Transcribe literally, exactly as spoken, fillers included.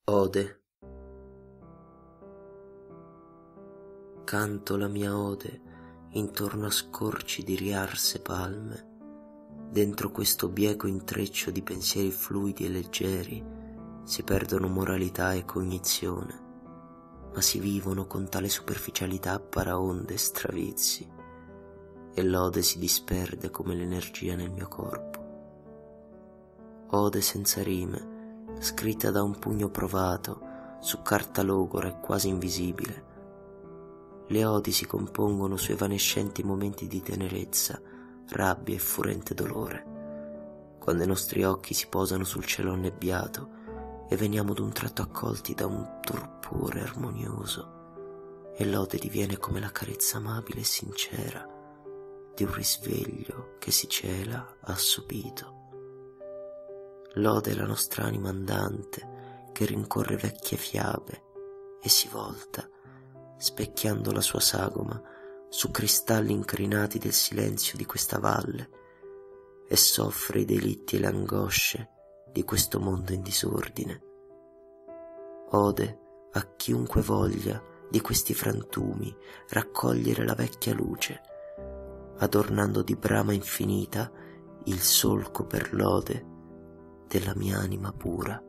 Ode. Canto la mia ode intorno a scorci di riarse palme. Dentro questo bieco intreccio di pensieri fluidi e leggeri si perdono moralità e cognizione, ma si vivono con tale superficialità paraonde e stravizi, e l'ode si disperde come l'energia nel mio corpo. Ode senza rime, scritta da un pugno provato su carta logora e quasi invisibile. Le odi si compongono su evanescenti momenti di tenerezza, rabbia e furente dolore, quando i nostri occhi si posano sul cielo annebbiato e veniamo d'un tratto accolti da un torpore armonioso, e l'ode diviene come la carezza amabile e sincera di un risveglio che si cela assopito. L'ode è la nostra anima andante che rincorre vecchie fiabe e si volta, specchiando la sua sagoma su cristalli incrinati del silenzio di questa valle, e soffre i delitti e le angosce di questo mondo in disordine. Ode a chiunque voglia di questi frantumi raccogliere la vecchia luce, adornando di brama infinita il solco per l'ode della mia anima pura.